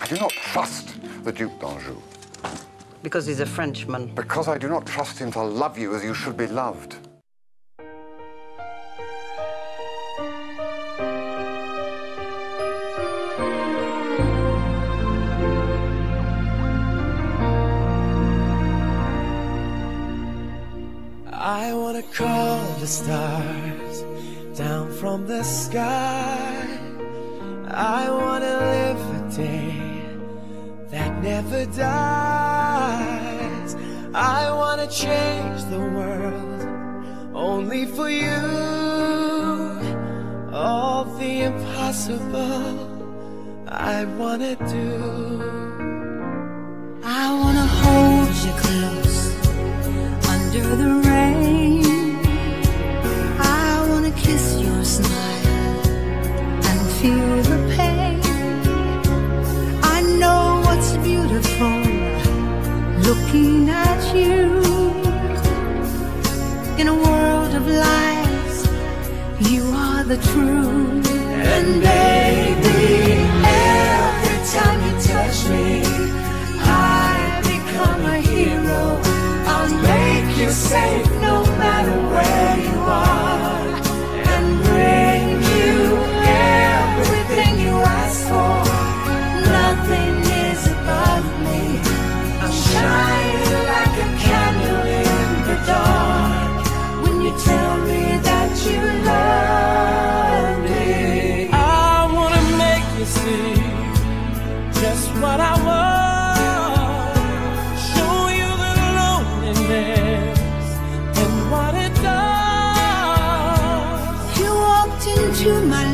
I do not trust the Duc d'Anjou. Because he's a Frenchman. Because I do not trust him to love you as you should be loved. I wanna call the stars down from the sky. I wanna live a day that never dies. I wanna change the world only for you. All the impossible I wanna do. I wanna hold you close under the rain. I wanna kiss your smile and feel the pain. I know what's beautiful looking at you. In a world of lies, you are the truth. And baby, every time you touch me, I become a hero. I'll make you safe no matter where you are, and bring you everything you ask for. Nothing is above me. I'll shine like a candle in the dark when you tell me that you love me. I wanna make you see just what I want. Show you the loneliness and what it does. You walked into my